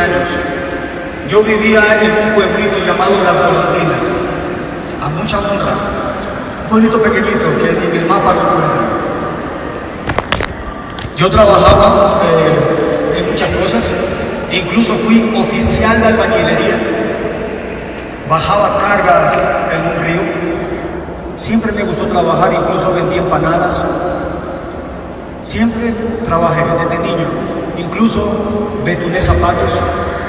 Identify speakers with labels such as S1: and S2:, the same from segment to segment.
S1: años. Yo vivía en un pueblito llamado Las Golondrinas, a mucha honra. Un pueblito pequeñito que en el mapa no encuentran. Yo trabajaba en muchas cosas, incluso fui oficial de albañilería, bajaba cargas en un río. Siempre me gustó trabajar, incluso vendí empanadas. Siempre trabajé desde niño, incluso betuné zapatos.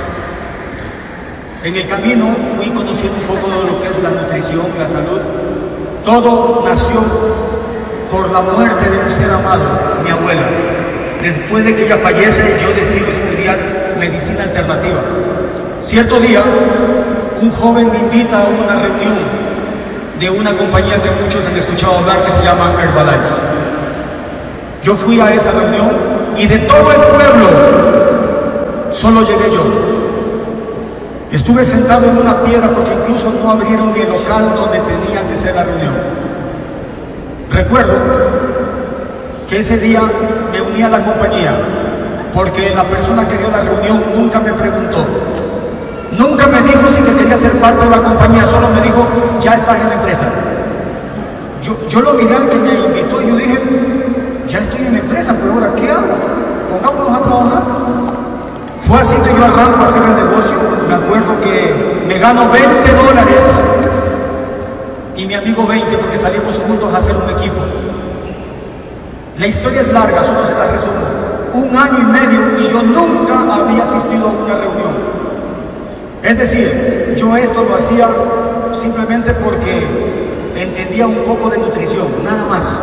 S1: En el camino fui conociendo un poco de lo que es la nutrición, la salud. Todo nació por la muerte de un ser amado, mi abuela. Después de que ella fallece, yo decido estudiar medicina alternativa. Cierto día, un joven me invita a una reunión de una compañía que muchos han escuchado hablar que se llama Herbalife. Yo fui a esa reunión y de todo el pueblo solo llegué yo. Estuve sentado en una piedra porque incluso no abrieron ni el local donde tenía que ser la reunión. Recuerdo que ese día me uní a la compañía porque la persona que dio la reunión nunca me preguntó. Nunca me dijo si que quería ser parte de la compañía, solo me dijo, ya estás en la empresa. Yo lo miré al que me invitó y yo dije, ya estoy en la empresa, pues ahora, ¿qué hago? Pongámonos a trabajar. Fue así que yo arranco a hacer el negocio. Me acuerdo que me gano $20 y mi amigo 20 porque salimos juntos a hacer un equipo. La historia es larga, solo se la resumo. 1 año y medio y yo nunca había asistido a una reunión. Es decir, yo esto lo hacía simplemente porque entendía un poco de nutrición, nada más.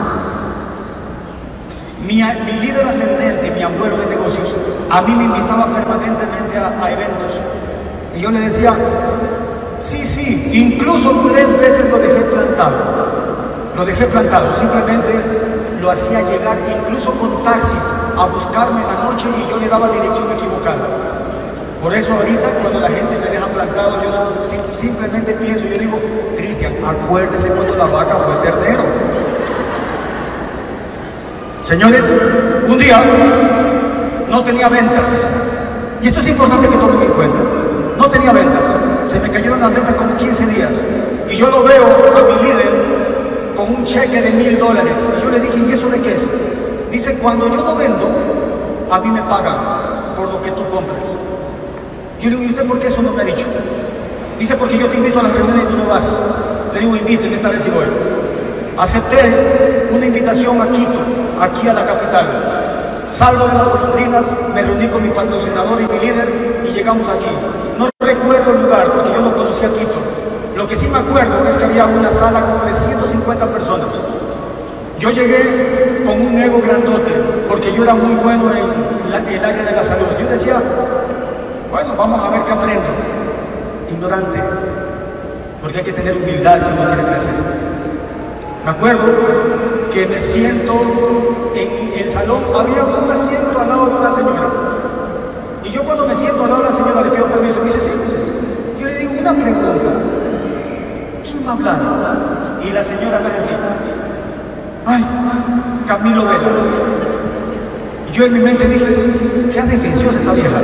S1: Mi líder ascendente, mi abuelo de negocios, a mí me invitaba permanentemente a eventos. Y yo le decía, sí, incluso 3 veces lo dejé plantado. Lo dejé plantado, simplemente lo hacía llegar, incluso con taxis, a buscarme en la noche y yo le daba dirección equivocada. Por eso ahorita cuando la gente me deja plantado, yo simplemente pienso, yo digo, Cristian, acuérdese cuando la vaca fue ternero. Señores, un día no tenía ventas. Y esto es importante que tomen en cuenta. No tenía ventas. Se me cayeron las ventas como 15 días. Y yo lo veo a mi líder con un cheque de $1000. Y yo le dije, ¿y eso de qué es? Dice, cuando yo no vendo, a mí me pagan por lo que tú compras. Yo le digo, ¿y usted por qué eso no me ha dicho? Dice, porque yo te invito a las reuniones y tú no vas. Le digo, invíteme, esta vez sí voy. Acepté una invitación a Quito, aquí a la capital. Salgo de Las Golondrinas, me reuní con mi patrocinador y mi líder y llegamos aquí. No recuerdo el lugar porque yo no conocía Quito. Lo que sí me acuerdo es que había una sala como de 150 personas. Yo llegué con un ego grandote porque yo era muy bueno en el área de la salud. Yo decía, bueno, vamos a ver qué aprendo. Ignorante, porque hay que tener humildad si uno quiere crecer. Me acuerdo que me siento en el salón, había un asiento al lado de una señora. Y yo cuando me siento al lado de la señora le pido permiso, me dice, sí. Yo le digo, una pregunta. ¿Quién va a hablar? Y la señora me decía, ay, Camilo Vela. Y yo en mi mente dije, qué defensiosa esta vieja.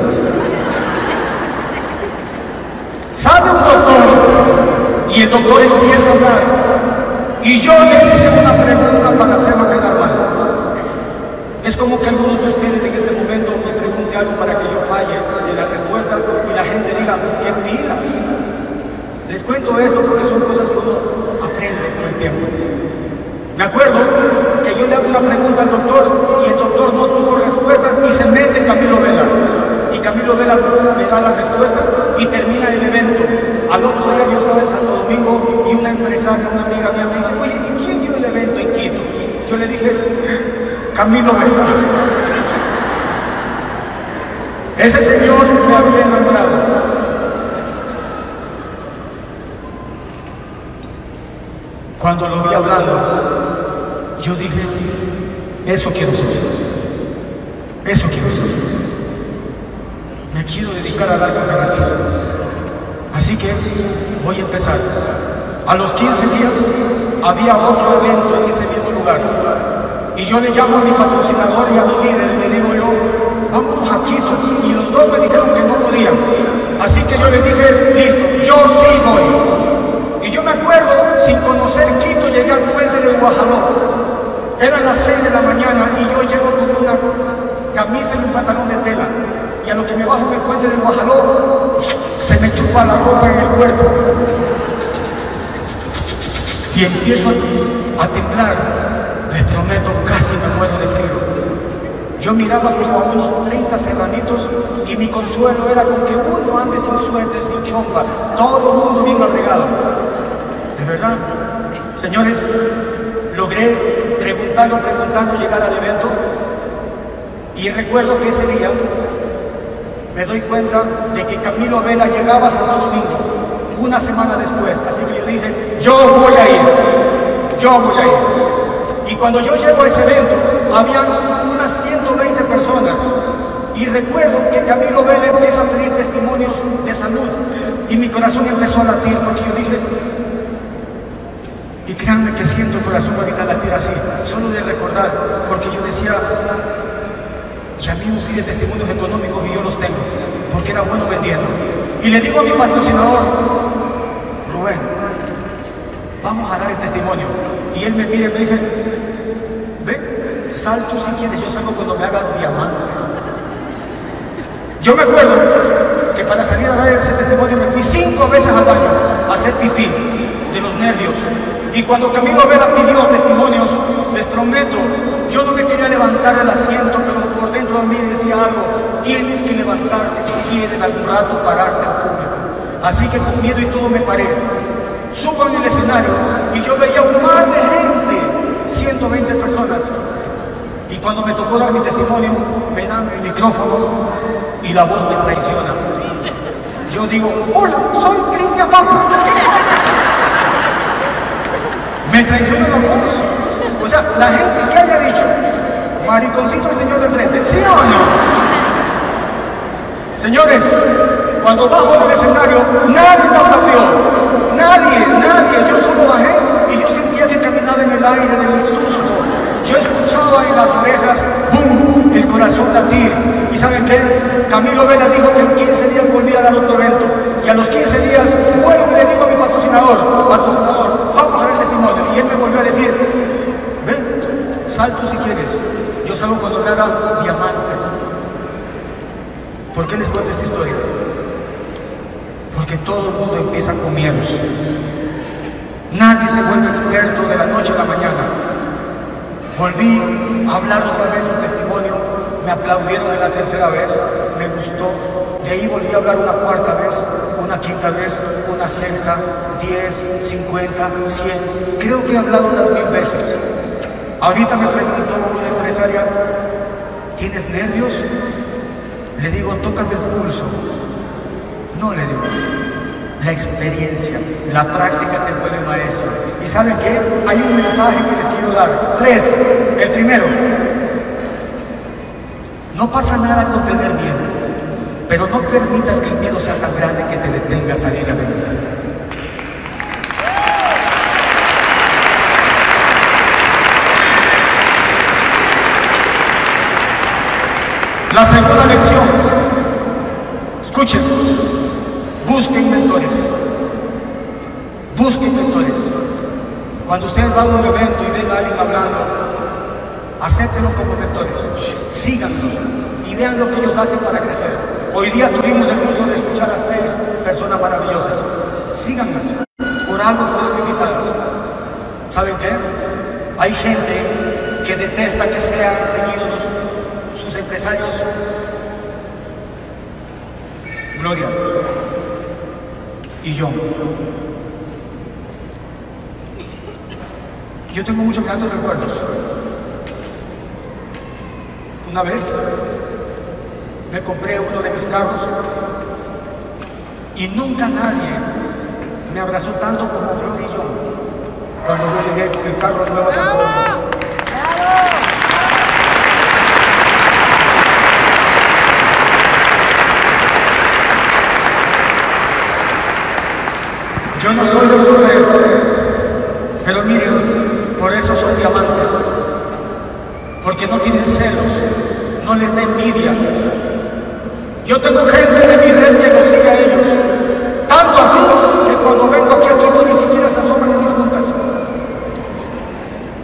S1: Sale un doctor y el doctor empieza a hablar. Y yo le hice una pregunta para hacerlo quedar mal. Es como que algunos de ustedes en este momento me pregunte algo para que yo falle en la respuesta y la gente diga, ¿qué pilas? Les cuento esto porque son cosas que uno aprende con el tiempo. Me acuerdo que yo le hago una pregunta al doctor y el doctor no tuvo respuestas y se mete Camilo Vela. Y Camilo Vela me da la respuesta y termina el evento. Al otro día yo estaba en Santo Domingo y una empresaria, una amiga mía me dice, oye, ¿y quién dio el evento en Quito? Yo le dije, Camilo Vela. Ese señor me había enamorado. Cuando lo vi hablando, yo dije, eso quiero ser. Eso quiero ser. Me quiero dedicar a dar conferencias. Así que voy a empezar. A los 15 días había otro evento en ese mismo lugar. Y yo le llamo a mi patrocinador y a mi líder, le digo yo, vámonos a Quito. Y los dos me dijeron que no podían. Guajaló. Eran las 6 de la mañana y yo llego con una camisa y un pantalón de tela. Y a lo que me bajo en el puente de Guajaló, se me chupa la ropa en el cuerpo. Y empiezo a temblar. Les prometo, casi me muero de frío. Yo miraba como a unos 30 serranitos y mi consuelo era con que uno ande sin suéter, sin chompa, todo el mundo bien abrigado. De verdad, señores, logré preguntando, llegar al evento y recuerdo que ese día me doy cuenta de que Camilo Vela llegaba a Santo Domingo una semana después, así que yo dije, yo voy a ir. Y cuando yo llego a ese evento, había unas 120 personas. Y recuerdo que Camilo Vela empezó a pedir testimonios de salud. Y mi corazón empezó a latir porque yo dije, y créanme que siento el corazón ahorita latir así, solo de recordar, porque yo decía, ya mismo pide testimonios económicos y yo los tengo, porque era bueno vendiendo. Y le digo a mi patrocinador, Rubén, vamos a dar el testimonio. Y él me mira y me dice, ve, sal tú si quieres, yo salgo cuando me haga diamante. Yo me acuerdo que para salir a dar ese testimonio me fui 5 veces al baño a hacer pipí de los nervios. Y cuando Camilo Vela pidió testimonios, les prometo, yo no me quería levantar del asiento, pero por dentro de mí decía algo, tienes que levantarte si quieres algún rato pararte en público. Así que con miedo y todo me paré. Subo en el escenario y yo veía un mar de gente, 120 personas. Y cuando me tocó dar mi testimonio, me dan el micrófono y la voz me traiciona. Yo digo, hola, soy Cristian Baca. Me traiciona la voz. O sea, la gente que haya dicho, mariconcito el señor de frente, ¿sí o no? Señores, cuando bajo del escenario, nadie me aplaudió. Nadie, yo solo bajé y yo sentía que caminaba en el aire del susto. Yo escuchaba en las orejas, ¡bum!, el corazón latir. ¿Y saben qué? Camilo Vela dijo que en 15 días volvía a dar otro evento. Y a los 15 días vuelvo y le digo a mi patrocinador, vamos a dar el testimonio. Y él me volvió a decir, ve, sal tú si quieres. Yo salgo cuando me haga diamante. ¿Por qué les cuento esta historia? Porque todo el mundo empieza con miedos. Nadie se vuelve experto de la noche a la mañana. Volví a hablar otra vez un testimonio, me aplaudieron en la tercera vez, me gustó. De ahí volví a hablar una cuarta vez, una quinta vez, una sexta, 10, 50, 100. Creo que he hablado unas 1000 veces. Ahorita me preguntó una empresaria, ¿tienes nervios? Le digo, tócame el pulso. No, le digo, la experiencia, la práctica te vuelve maestro. ¿Y saben qué? Hay un mensaje que les quiero dar. 3. El primero, no pasa nada con tener miedo, pero no permitas que el miedo sea tan grande que te detenga a salir adelante. La segunda lección, escuchen, busquen mentores. Busquen mentores. Cuando ustedes van a un evento y ven a alguien hablando, acéptenlo como mentores. Síganlos y vean lo que ellos hacen para crecer. Hoy día tuvimos el gusto de escuchar a 6 personas maravillosas. Síganlas. Por algo fueron invitadas. ¿Saben qué? Hay gente que detesta que sean seguidos sus empresarios. Gloria y yo tengo muchos grandes recuerdos. Una vez me compré uno de mis carros y nunca nadie me abrazó tanto como Gloria y yo cuando yo llegué con el carro nuevo a Santo Domingo. Yo no soy de sufrir, pero miren, por eso son diamantes, porque no tienen celos, no les da envidia. Yo tengo gente de mi red que los sigue a ellos, tanto así que cuando vengo aquí a Quito ni siquiera se asoman en mis juntas.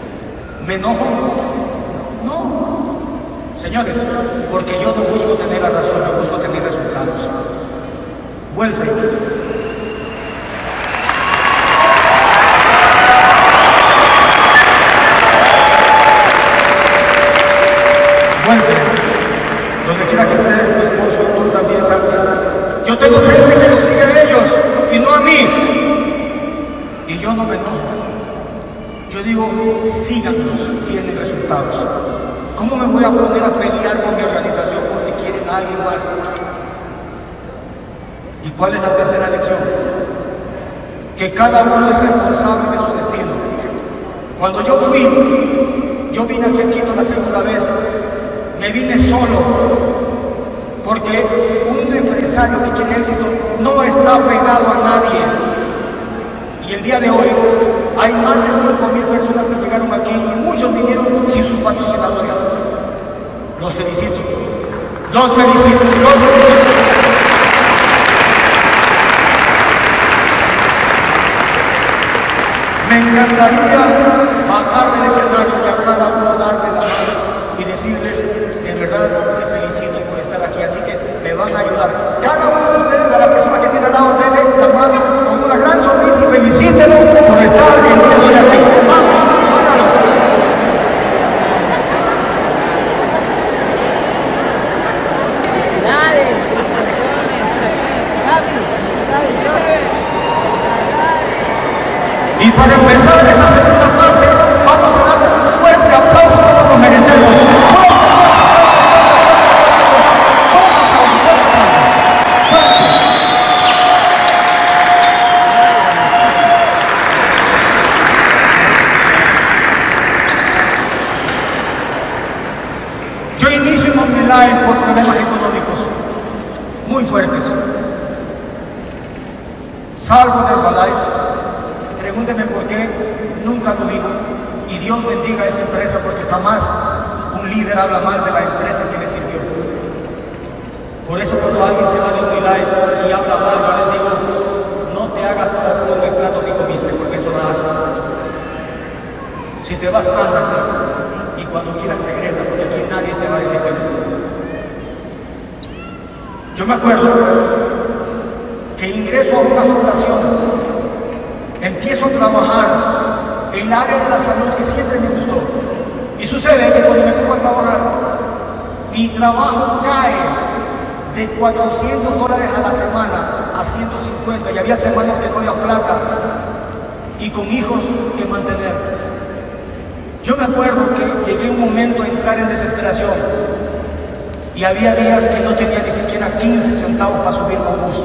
S1: Welfare. Welfare. Donde quiera que esté tu esposo, tú también sabes. Yo tengo gente que los sigue a ellos y no a mí. Y yo no me enojo. Yo digo, síganos, tienen resultados. ¿Cómo me voy a poner a pelear con mi organización porque quieren a alguien más? ¿Y cuál es la tercera lección? Que cada uno es responsable de su destino. Cuando yo vine aquí a Quito la segunda vez, me vine solo, porque un empresario que quiere éxito no está pegado a nadie. Y el día de hoy hay más de 5.000 personas que llegaron aquí y muchos vinieron sin sus patrocinadores. Los felicito. Los felicito. Los felicito. Me encantaría bajar del escenario y a cada uno darle la mano y decirles, de verdad te felicito por estar aquí, así que me van a ayudar. Cada uno de ustedes, a la persona que tiene al lado, denle la mano con una gran sonrisa y felicítelo por estar el día de hoy aquí. Vamos, hágalo. Y para empezar esta segunda parte, vamos a darles un fuerte aplauso como nos merecemos. Yo inicio en OmniLife por problemas económicos muy fuertes. Salgo de Herbalife. Pregúnteme por qué, nunca lo digo. Y Dios bendiga a esa empresa porque jamás un líder habla mal de la empresa que le sirvió. Por eso cuando alguien se va de OmniLife y habla mal, yo les digo, no te hagas poco en el plato que comiste, porque eso no hace. Si te vas, ándate. Y cuando quieras regresa, porque aquí nadie te va a decir que no. Yo me acuerdo que ingreso a una fundación. Empiezo a trabajar en el área de la salud que siempre me gustó. Y sucede que cuando me pongo a trabajar, mi trabajo cae de $400 a la semana a 150. Y había semanas que no había plata y con hijos que mantener. Yo me acuerdo que llegué un momento a entrar en desesperación. Y había días que no tenía ni siquiera 15 centavos para subirme a un bus.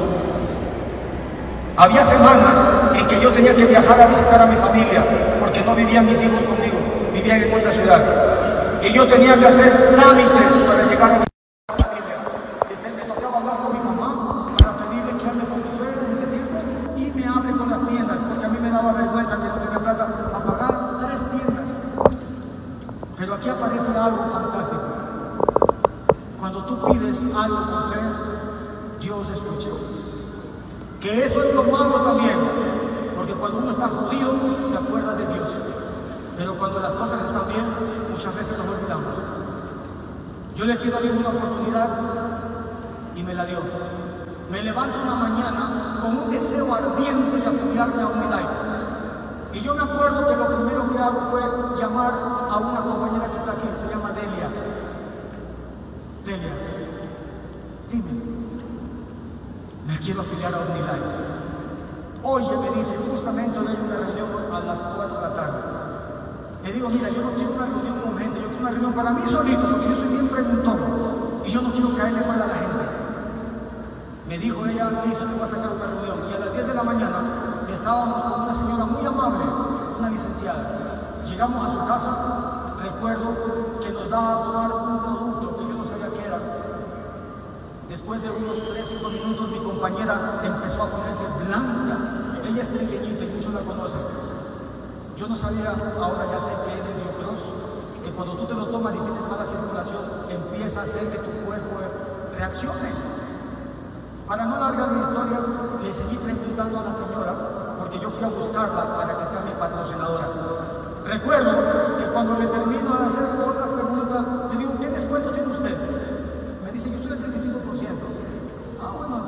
S1: Había semanas en que yo tenía que viajar a visitar a mi familia porque no vivían mis hijos conmigo, vivían en otra ciudad. Y yo tenía que hacer trámites para llegar a mi familia. Me tocaba hablar con mi mamá para pedirle que hable con mi suegra en ese tiempo y me hable con las tiendas, porque a mí me daba vergüenza que no tenía plata para pagar 3 tiendas. Pero aquí aparece algo fantástico. Cuando tú pides algo con fe, Dios escucha. Que eso es lo malo también, porque cuando uno está jodido, se acuerda de Dios. Pero cuando las cosas están bien, muchas veces nos olvidamos. Yo le pido a Dios una oportunidad y me la dio. Me levanto una mañana con un deseo ardiente de afiliarme a OmniLife. Y yo me acuerdo que lo primero que hago fue llamar a una compañera que está aquí, se llama Delia. Delia, dime. Me quiero afiliar a OmniLife. Oye, me dice, justamente hoy hay una reunión a las 4 de la tarde. Le digo, mira, yo no quiero una reunión con gente, yo quiero una reunión para mí solito, porque yo soy bien preguntón y yo no quiero caerle mal a la gente. Me dijo ella, listo, te voy a sacar una reunión. Y a las 10 de la mañana estábamos con una señora muy amable, una licenciada. Llegamos a su casa, recuerdo que nos daba a tomar un producto que yo no sabía qué era. Después de unos 3-5 minutos, mi compañera empezó a ponerse blanca. Ella es trigueñita y muchos la conocen. Yo no sabía, ahora ya sé que es el Diocross, que cuando tú te lo tomas y tienes mala circulación, empieza a hacer que tu cuerpo reaccione. Para no alargar mi historia, le seguí preguntando a la señora, porque yo fui a buscarla para que sea mi patrocinadora. Recuerdo que cuando le termino de hacer otra pregunta, le digo, ¿qué descuento tiene usted? Me dice, yo estoy al 35%. Ah, bueno,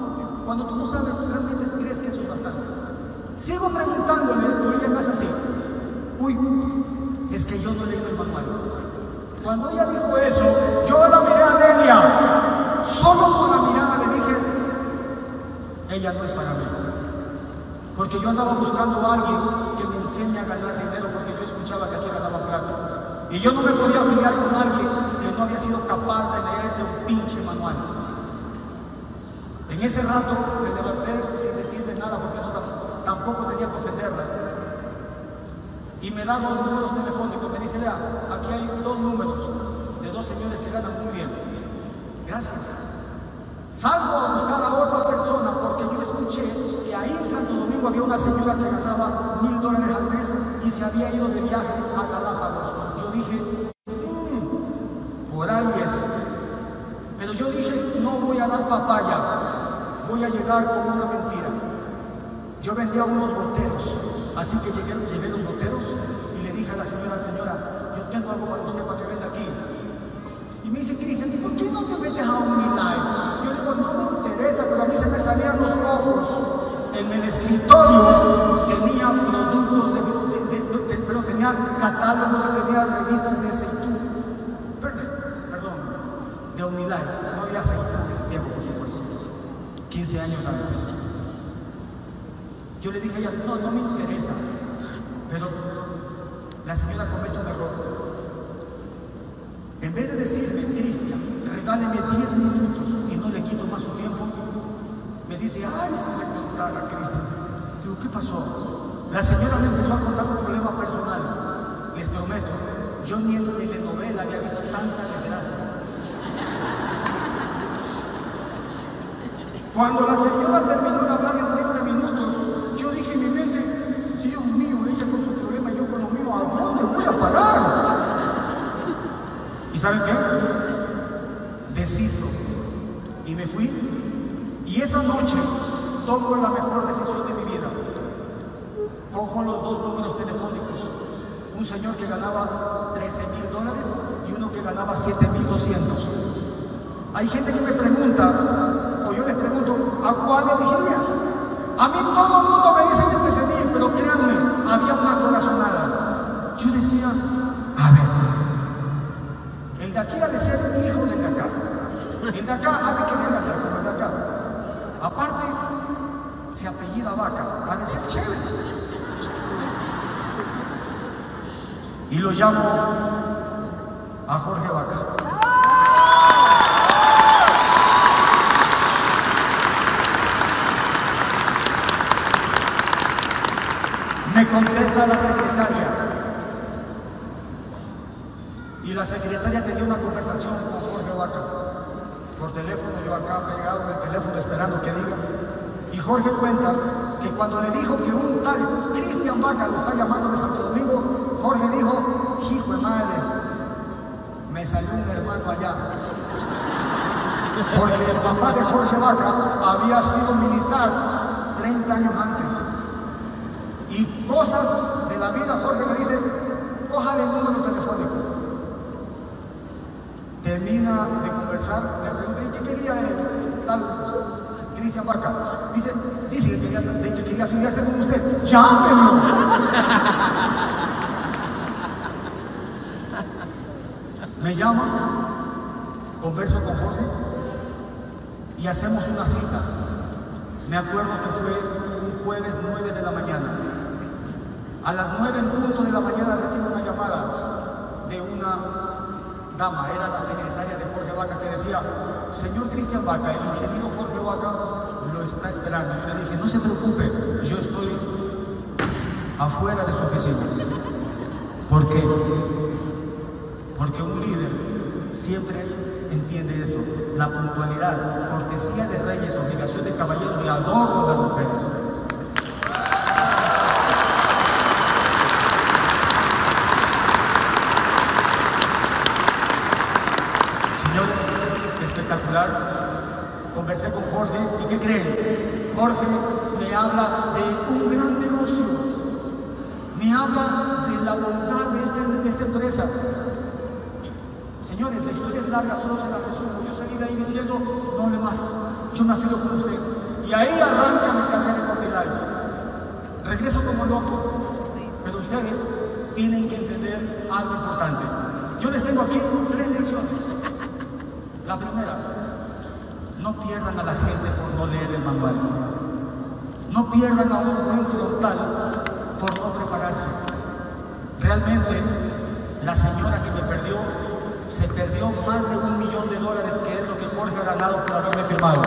S1: Cuando tú no sabes, realmente crees que eso es bastante. Sigo preguntándole y ella me hace así. Uy, es que yo no he leído el manual. Cuando ella dijo eso, yo la miré a Delia. Solo con la mirada le dije, ella no es para mí. Porque yo andaba buscando a alguien que me enseñe a ganar dinero, porque yo escuchaba que aquí ganaba plata. Y yo no me podía afiliar con alguien que no había sido capaz de leerse un pinche manual. En ese rato me levanté sin decirle nada, porque tampoco tenía que ofenderla. Y me da 2 números telefónicos. Me dice, vea, aquí hay 2 números de 2 señores que ganan muy bien. Gracias. Salgo a buscar a otra persona porque yo escuché que ahí en Santo Domingo había una señora que ganaba $1000 al mes y se había ido de viaje a Galápagos. Yo dije, por ahí es. Pero yo dije, no voy a dar papaya, voy a llegar con una mentira. Yo vendía unos goteros, así que llevé los goteros y le dije a la señora, yo tengo algo para usted para que venda aquí. Y me dice, Cristian, ¿por qué no te metes a OmniLife? Yo le digo, no me interesa, pero a mí se me salían los ojos. En el escritorio tenía productos, pero tenía catálogos, tenía revistas de aceitún. Perdón, de OmniLife. No había aceitún en ese tiempo, por supuesto. 15 años antes. Yo le dije a ella, no me interesa. Pero la señora comete un error. En vez de decirme, Cristian, regáleme 10 minutos y no le quito más su tiempo, me dice, ay, se me contara, Cristian. Digo, ¿qué pasó? La señora me empezó a contar un problema personal. Les prometo, yo ni en telenovela había visto tanta desgracia. Cuando la señora terminó de hablar en 30 minutos, yo dije en mi mente, Dios mío, ella con su problema y yo con lo mío, ¿a dónde voy a parar? ¿Y saben qué? Desisto y me fui. Y esa noche tomo la mejor decisión de mi vida. Cojo los 2 números telefónicos. Un señor que ganaba $13,000 y uno que ganaba 7,200. Hay gente que me pregunta, o yo les pregunto, ¿a cuál elegirías? A mí todo el mundo me dice 13,000, pero créanme, había una corazonada. Yo decía, a ver, el de aquí ha de ser hijo del de acá. El de acá ha de querer ganar como el de acá. Aparte, se apellida Vaca, ha de ser chévere. Y lo llamo a Jorge Vaca. Me contesta la secretaria. Y la secretaria tenía una conversación con Jorge Vaca. Por teléfono, yo acá pegado en el teléfono esperando que diga. Y Jorge cuenta que cuando le dijo que un tal Cristian Vaca lo está llamando de Santo Domingo, Jorge dijo, hijo de madre, me salió un hermano allá. Porque el papá de Jorge Vaca había sido militar 30 años antes. Y cosas de la vida, Jorge me dice, cójale el número telefónico. Termina de conversar, le pregunté, ¿qué quería tal Cristian Vaca? Dice que quería afiliarse con usted. ¡Llámelo! Me llama, converso con Jorge y hacemos una cita. Me acuerdo que fue un jueves 9 de la mañana. A las 9 en punto de la mañana recibo una llamada de una dama, era la secretaria de Jorge Vaca, que decía, señor Cristian Vaca, el ingeniero Jorge Vaca lo está esperando. Yo le dije, no se preocupe, yo estoy afuera de su oficina. ¿Por qué? Porque un líder siempre entiende esto, la puntualidad, cortesía de reyes, obligación de caballeros y adorno de las mujeres. Espectacular. Conversé con Jorge y ¿qué creen? Jorge me habla de un gran negocio, me habla de la bondad de esta empresa. Señores, la historia es larga, solo se la resumo. Yo salí de ahí diciendo, no hable más, yo me afilo con usted. Y ahí arranca mi carrera en OmniLife. Regreso como loco, pero ustedes tienen que entender algo importante. Yo les tengo aquí 3 lecciones. La primera, no pierdan a la gente por no leer el manual. No pierdan a un buen frontal por no prepararse. Realmente, la señora que me perdió, se perdió más de $1 millón, que es lo que Jorge ha ganado por haberme firmado.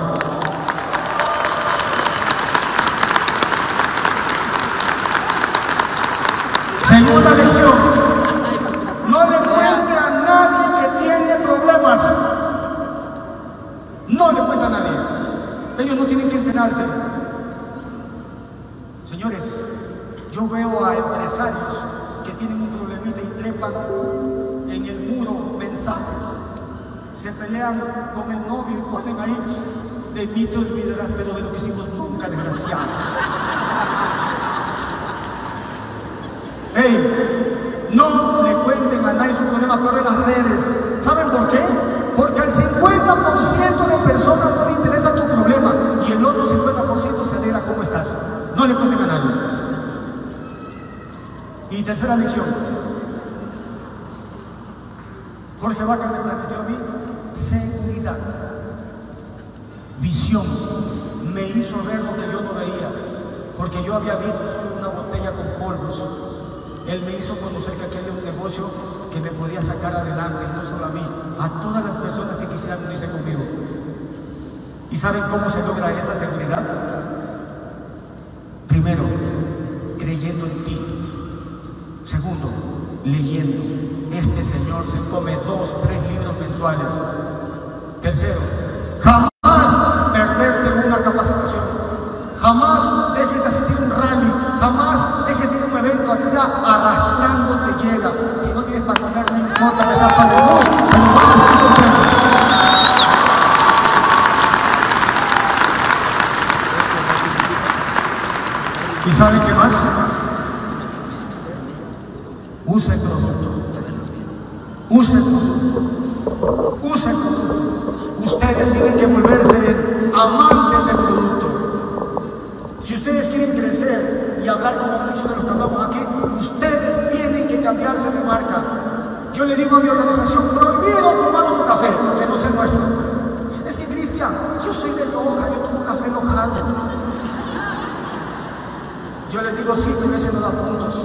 S1: Segunda lección, no le cuente a nadie que tiene problemas. No le cuenta a nadie. Ellos no tienen que enterarse. Señores, yo veo a empresarios que tienen un problemita y trepan en el muro mensajes. Se pelean con el novio y ponen ahí: de mí te olvidarás, pero de lo que hicimos nunca, desgraciado. Hey, no le cuenten a nadie su problema, pero en las redes. ¿Saben por qué? Porque al 50% de personas no le interesa tu problema y el otro 50% se alegra cómo estás. No le cuenten a nadie. Y tercera lección. Jorge Vaca me transmitió a mí seguridad, visión. Me hizo ver lo que yo no veía, porque yo había visto solo una botella con polvos. Él me hizo conocer que aquí había un negocio que me podía sacar adelante, y no solo a mí, a todas las personas que quisieran unirse conmigo. ¿Y saben cómo se logra esa seguridad? Primero, creyendo en ti. Segundo, leyendo. Este señor se come 2, 3 libros mensuales. Tercero, jamás perderte una capacitación. Jamás dejes de asistir a un rally. Jamás dejes de ir a un evento, así sea arrastrando te llega. Si no tienes para comer, no importa, esa parte de vos, pero vas a estar contento. ¿Y saben qué más? Use el producto. Use el producto. Use el producto. Ustedes tienen que volverse amantes del producto. Si ustedes quieren crecer y hablar como muchos de los que hablamos aquí, ustedes tienen que cambiarse de marca. Yo le digo a mi organización: prohibido tomar otro café que no sea nuestro. Es que, Cristian, yo soy de Loja, yo tomo café lojano. Yo les digo: sí, pero ese no da puntos.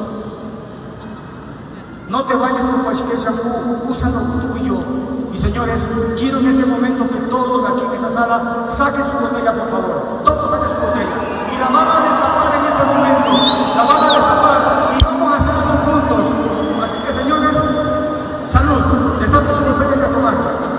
S1: No te vayas con cualquier shampoo, úsalo tuyo. Y señores, quiero en este momento que todos aquí en esta sala saquen su botella, por favor. Todos saquen su botella. Y la van a destapar en este momento. La van a destapar y vamos a hacerlo juntos. Así que, señores, salud. Destapen su botella y a tomar.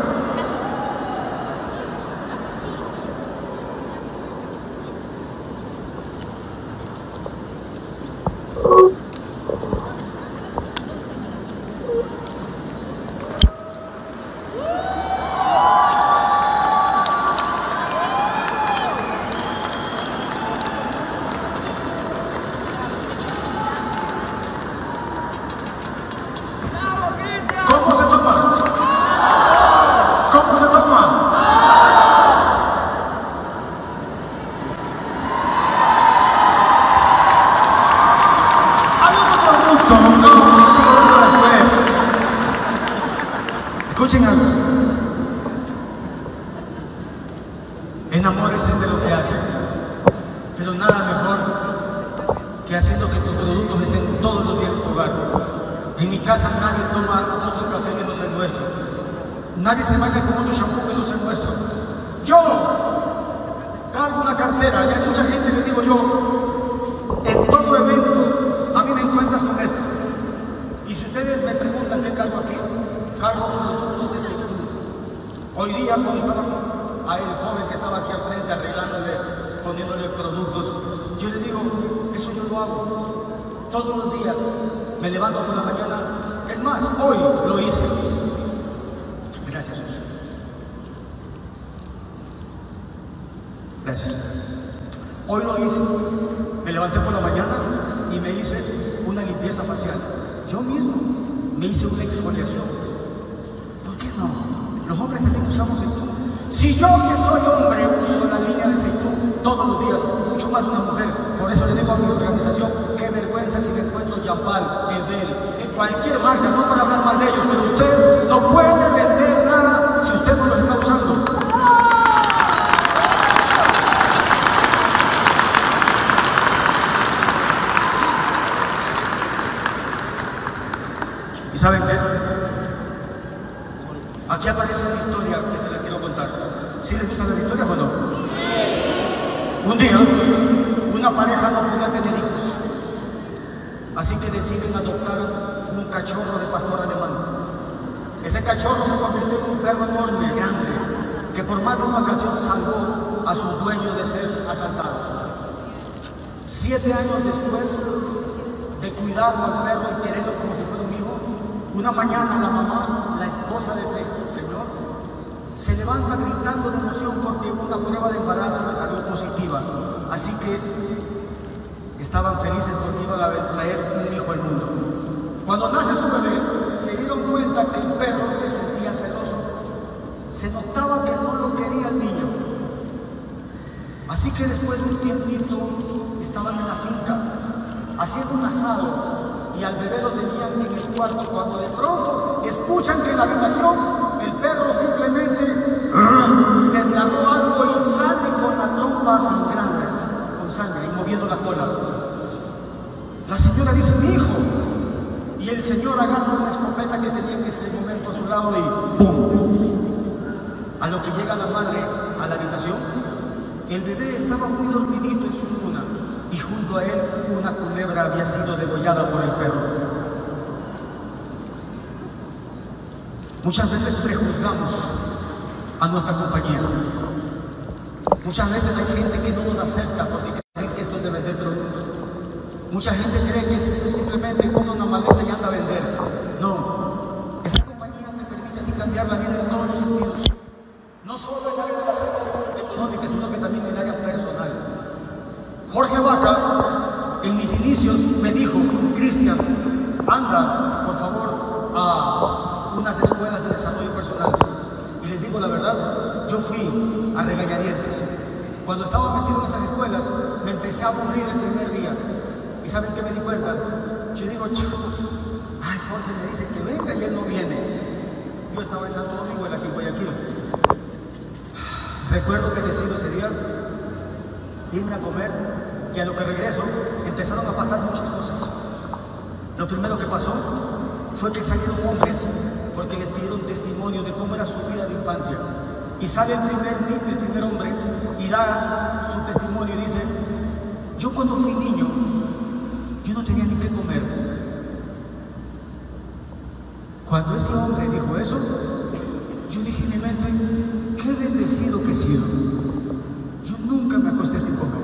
S1: Escuchen algo. Enamórense de lo que hacen, pero nada mejor que haciendo que tus productos estén todos los días en tu hogar. En mi casa nadie toma otro café que no sea nuestro. Nadie se baña con otro shampoo que no sea nuestro. Yo cargo una cartera y hay mucha gente, le digo yo, en todo evento a mí me encuentras con esto. Y si ustedes me preguntan qué cargo aquí, cargo productos de seguro. Hoy día, cuando estaba a el joven que estaba aquí al frente arreglándole, poniéndole productos, yo le digo: eso yo lo hago todos los días. Me levanto por la mañana. Es más, hoy lo hice. Gracias, José. Gracias. Hoy lo hice. Me levanté por la mañana y me hice una limpieza facial. Yo mismo me hice una exfoliación. ¿Por qué no? Los hombres también usamos Seitún. Si yo, que soy hombre, uso la línea de Seitún, todos los días, mucho más una mujer. Por eso le digo a mi organización, qué vergüenza si me encuentro Yapal, Edel, en cualquier marca, no para hablar mal de ellos, pero usted no puede vender nada si usted no lo está usando. ¿Y saben qué? Aquí aparece una historia que se les quiero contar. ¿Sí les gusta la historia o no? Sí. Un día, una pareja no podía tener hijos, así que deciden adoptar un cachorro de pastor alemán. Ese cachorro se convirtió en un perro enorme, grande, que por más de una ocasión salvó a sus dueños de ser asaltados. 7 años después de cuidarlo al perro y quererlo como si fuera un hijo, una mañana la mamá, la esposa de este señor, se levanta gritando de emoción porque una prueba de embarazo le salió positiva. Así que estaban felices porque iban a traer un hijo al mundo. Cuando nace su bebé, se dieron cuenta que el perro se sentía celoso. Se notaba que no lo quería el niño. Así que después de un tiempito estaban en la finca haciendo un asado y al bebé lo tenían en el cuarto cuando de pronto escuchan que en la habitación el perro simplemente desgarró algo y sale con la trompa sangrando, con sangre y moviendo la cola. La señora dice, mi hijo. Y el señor agarra una escopeta que tenía en ese momento a su lado y ¡pum! A lo que llega la madre a la habitación, el bebé estaba muy dormidito en su cuna y junto a él una culebra había sido degollada por el perro. Muchas veces prejuzgamos a nuestra compañía. Muchas veces hay gente que no nos acepta porque creen que esto es de vender producto. Mucha gente cree que es simplemente compra una maleta y anda a vender. No, esta compañía me permite a ti cambiar la vida en todos los sentidos. No solo en el área de la salud económica, sino que también en el área personal. Jorge Vaca, en mis inicios, me dijo, Cristian, anda, por favor, a unas escuelas de desarrollo personal. Y les digo la verdad, yo fui a regañadientes. Cuando estaba metido en esas escuelas, me empecé a aburrir el primer día. ¿Y saben qué me di cuenta? Yo digo, ay, Jorge me dice que venga y él no viene. Yo estaba en Santo Domingo, aquí en Guayaquil. Recuerdo que decido ese día irme a comer y a lo que regreso empezaron a pasar muchas cosas. Lo primero que pasó fue que salieron hombres porque les pidieron testimonio de cómo era su vida de infancia. Y sale el primer hombre y da su testimonio y dice, yo cuando fui niño, yo no tenía ni qué comer. Cuando ese hombre dijo eso, yo dije en mi mente, qué bendecido que he sido. Yo nunca me acosté sin comer.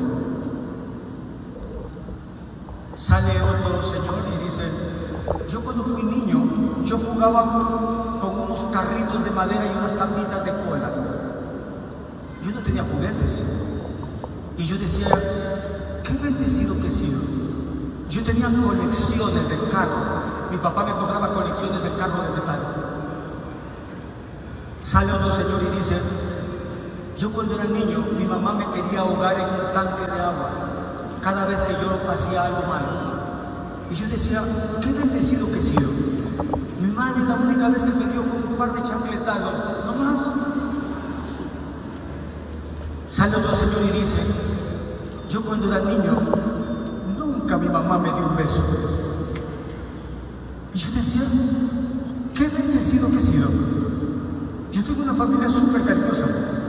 S1: Sale otro señor y dice, yo cuando fui niño, yo jugaba con unos carritos de madera y unas tapitas de cola. Yo no tenía juguetes. Y yo decía, qué bendecido que he sido. Yo tenía colecciones de carro. Mi papá me compraba colecciones de carro de metal. Sale otro señor y dice, yo cuando era niño, mi mamá me quería ahogar en un tanque de agua cada vez que yo hacía algo malo. Y yo decía, qué bendecido que he sido. Mi madre la única vez que me dio fue un par de chancletazos, no más. Sale otro señor y dice, yo cuando era niño, nunca mi mamá me dio un beso. Y yo decía, qué bendecido que he sido. Yo tengo una familia súper cariñosa.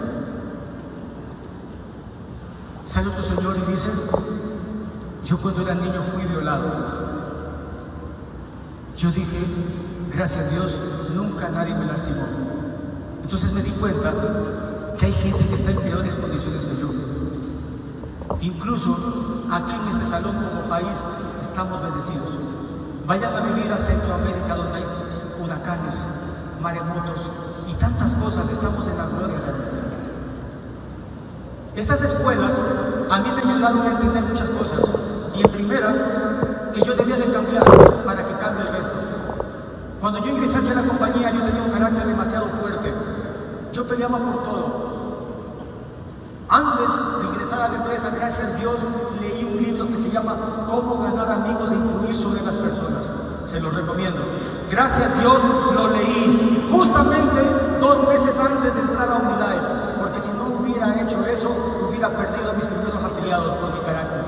S1: Sale otro señor y dice, yo cuando era niño fui violado. Yo dije, gracias a Dios, nunca nadie me lastimó. Entonces me di cuenta que hay gente que está en peores condiciones que yo. Incluso aquí en este salón como país estamos bendecidos. Vayan a vivir a Centroamérica donde hay huracanes, maremotos y tantas cosas. Estamos en la gloria de la vida. Estas escuelas a mí me ayudaron a entender muchas cosas. Y en primera, que yo debía de cambiar para que cambie el resto. Cuando yo ingresé aquí a la compañía, yo tenía un carácter demasiado fuerte. Yo peleaba por todo. Antes de ingresar a la cabeza, gracias a Dios, leí un libro que se llama Cómo ganar amigos e influir sobre las personas. Se lo recomiendo. Gracias a Dios lo leí justamente 2 meses antes de entrar a Unilife, porque si no hubiera hecho eso, hubiera perdido a mis primeros afiliados por mi carácter.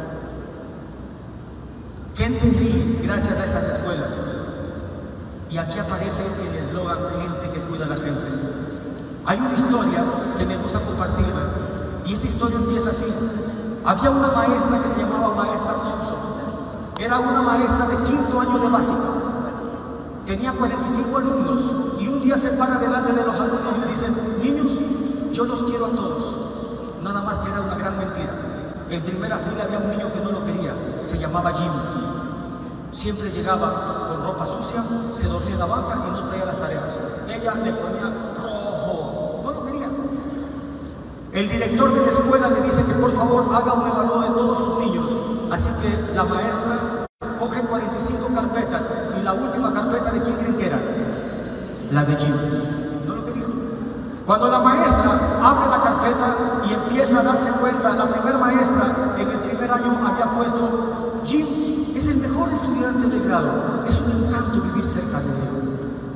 S1: ¿Qué entendí gracias a estas escuelas? Y aquí aparece el eslogan gente que cuida a la gente. Hay una historia que me gusta compartirla, y esta historia empieza así. Había una maestra que se llamaba maestra Thompson. Era una maestra de 5º año de básica. Tenía 45 alumnos y un día se para delante de los alumnos y le dice: niños, yo los quiero a todos. Nada más que era una gran mentira. En primera fila había un niño que no lo quería, se llamaba Jim. Siempre llegaba con ropa sucia, se dormía en la banca y no traía las tareas. Ella le ponía rojo, no lo quería. El director de la escuela le dice que por favor haga un evalúo de todos sus niños. Así que la maestra coge 45 carpetas y la última carpeta, ¿de quién creen que era? La de Jim. No lo quería. Cuando la maestra abre la carpeta y empieza a darse cuenta, la primera maestra en el primer año había puesto: Jim es el mejor estudiante del grado, es un encanto vivir cerca de él.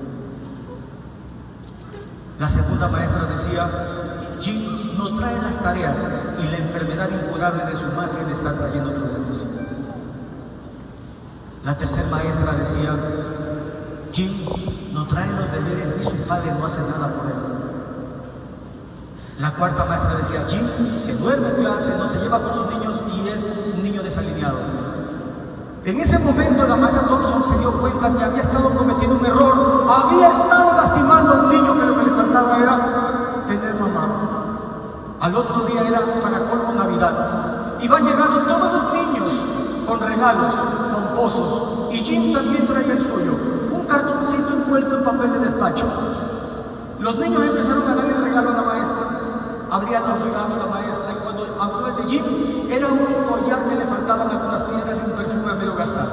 S1: La segunda maestra decía: Jim no trae las tareas y la enfermedad incurable de su madre le está trayendo problemas. La tercera maestra decía: Jim no trae los deberes y su padre no hace nada por él. La cuarta maestra decía: Jim se duerme en clase, no se lleva con los niños y es un niño desalineado. En ese momento la maestra Thompson se dio cuenta que había estado cometiendo un error, había estado lastimando a un niño que lo que le faltaba era tener mamá. Al otro día era para colmo Navidad. Iban llegando todos los niños con regalos, con pozos, y Jim también traía el suyo, un cartoncito envuelto en papel de despacho. Los niños empezaron a darle el regalo a la maestra, abrían los regalos a la maestra, y cuando abrió el de Jim, era un collar que le faltaban algunas piedras y un perfume a medio gastado.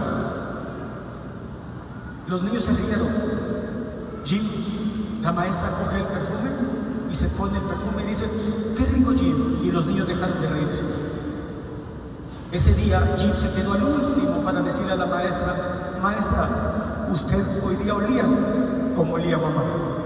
S1: Los niños se rieron. Jim, la maestra coge el perfume y se pone el perfume y dice: qué rico, Jim. Y los niños dejaron de reírse. Ese día Jim se quedó al último para decirle a la maestra: maestra, usted hoy día olía como olía mamá.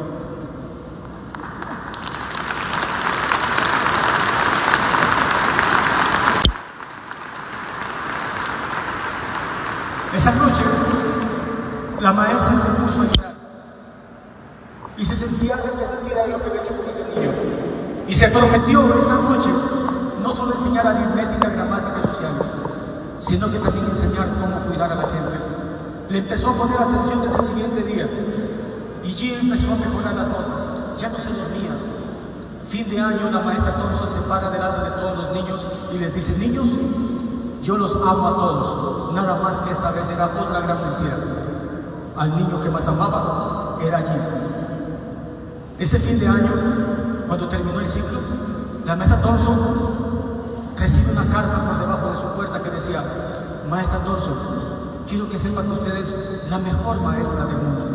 S1: Esa noche la maestra se puso a llorar y se sentía arrepentida de lo que había hecho con ese niño, y se prometió esa noche no solo enseñar aritmética, gramática y sociales, sino que también enseñar cómo cuidar a la gente. Le empezó a poner atención desde el siguiente día y Jim empezó a mejorar las notas, ya no se dormía. Fin de año, la maestra Thompson se para delante de todos los niños y les dice: niños, yo los amo a todos, nada más que esta vez era otra gran mentira. Al niño que más amaba era Jim. Ese fin de año, cuando terminó el ciclo, la maestra Thompson recibe una carta por debajo de su puerta que decía: maestra Thompson, quiero que sepan que usted es la mejor maestra del mundo.